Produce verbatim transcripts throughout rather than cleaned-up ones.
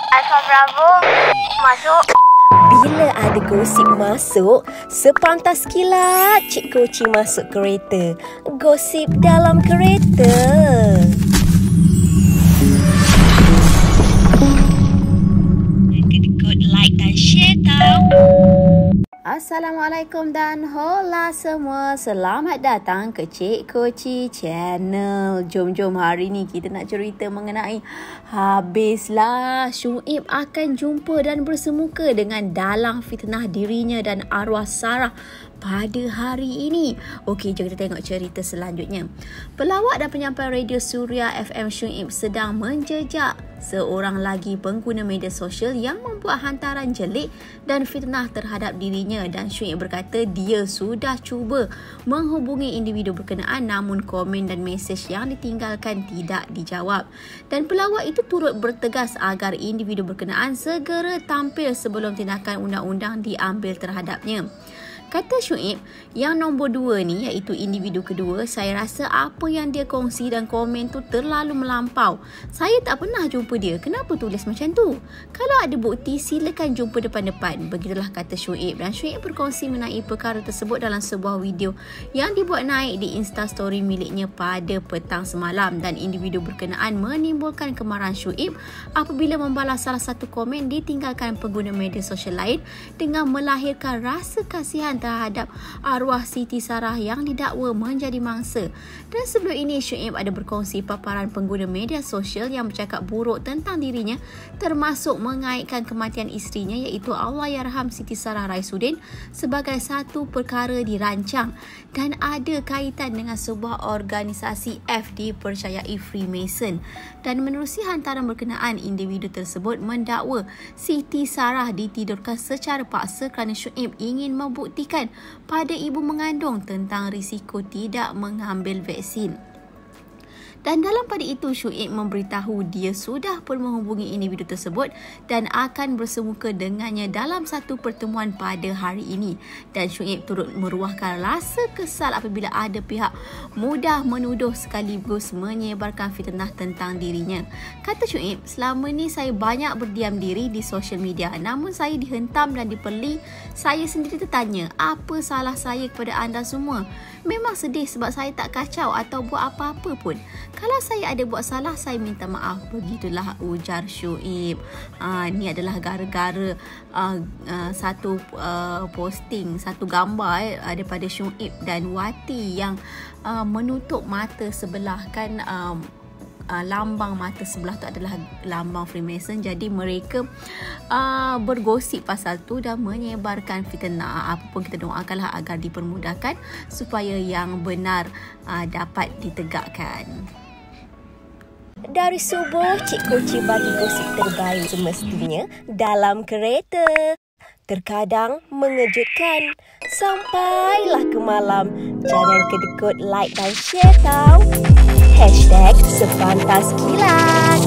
Alfa Bravo, masuk. Bila ada gosip masuk, sepantas kilat Cik Koci masuk kereta. Gosip dalam kereta. Kedekut like dan share tau. Assalamualaikum dan hola semua. Selamat datang ke Cik Koci Channel. Jom-jom hari ni kita nak cerita mengenai habislah Syuib akan jumpa dan bersemuka dengan dalang fitnah dirinya dan arwah Sarah pada hari ini. Okey, jom kita tengok cerita selanjutnya. Pelawak dan penyampai radio Suria F M Syuib sedang menjejak seorang lagi pengguna media sosial yang membuat hantaran jelik dan fitnah terhadap dirinya, dan Syuib berkata dia sudah cuba menghubungi individu berkenaan namun komen dan mesej yang ditinggalkan tidak dijawab, dan pelawak itu turut bertegas agar individu berkenaan segera tampil sebelum tindakan undang-undang diambil terhadapnya. Kata Syuib, yang nombor dua ni iaitu individu kedua, saya rasa apa yang dia kongsi dan komen tu terlalu melampau. Saya tak pernah jumpa dia. Kenapa tulis macam tu? Kalau ada bukti, silakan jumpa depan-depan. Begitulah kata Syuib, dan Syuib berkongsi mengenai perkara tersebut dalam sebuah video yang dibuat naik di Instastory miliknya pada petang semalam, dan individu berkenaan menimbulkan kemarahan Syuib apabila membalas salah satu komen ditinggalkan pengguna media sosial lain dengan melahirkan rasa kasihan terhadap arwah Siti Sarah yang didakwa menjadi mangsa. Dan sebelum ini Syuib ada berkongsi paparan pengguna media sosial yang bercakap buruk tentang dirinya, termasuk mengaitkan kematian isterinya iaitu Allahyarham Siti Sarah Raisuddin sebagai satu perkara dirancang dan ada kaitan dengan sebuah organisasi F dipercayai Freemason. Dan menerusi hantaran berkenaan, individu tersebut mendakwa Siti Sarah ditidurkan secara paksa kerana Syuib ingin membuktikan pada ibu mengandung tentang risiko tidak mengambil vaksin. Dan dalam pada itu Syuib memberitahu dia sudah pun menghubungi individu tersebut dan akan bersemuka dengannya dalam satu pertemuan pada hari ini. Dan Syuib turut meruahkan rasa kesal apabila ada pihak mudah menuduh sekaligus menyebarkan fitnah tentang dirinya. Kata Syuib, selama ni saya banyak berdiam diri di sosial media, namun saya dihentam dan dipeli. Saya sendiri tertanya, apa salah saya kepada anda semua? Memang sedih sebab saya tak kacau atau buat apa-apa pun. Kalau saya ada buat salah, saya minta maaf. Begitulah ujar Syuib. Uh, ini adalah gara-gara uh, uh, satu uh, posting, satu gambar eh, daripada Syuib dan Wati yang uh, menutup mata sebelah, kan um, Uh, lambang mata sebelah tu adalah lambang Freemason. Jadi mereka uh, bergosip pasal tu dan menyebarkan fitnah. Apa pun kita doakanlah agar dipermudahkan supaya yang benar uh, dapat ditegakkan. Dari subuh, Cik Koci bagi gosip terbaik semestinya dalam kereta. Terkadang mengejutkan. Sampailah ke malam. Jangan kedekut like dan share tau. Hashtag sepantas kilat.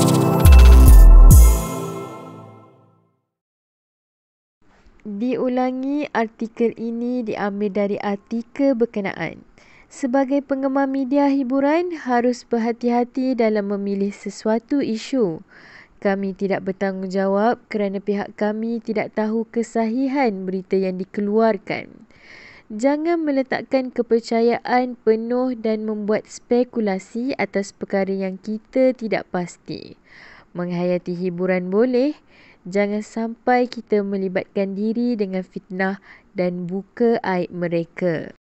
Diulangi, artikel ini diambil dari artikel berkenaan. Sebagai penggemar media hiburan, harus berhati-hati dalam memilih sesuatu isu. Kami tidak bertanggungjawab kerana pihak kami tidak tahu kesahihan berita yang dikeluarkan. Jangan meletakkan kepercayaan penuh dan membuat spekulasi atas perkara yang kita tidak pasti. Menghayati hiburan boleh, jangan sampai kita melibatkan diri dengan fitnah dan buka aib mereka.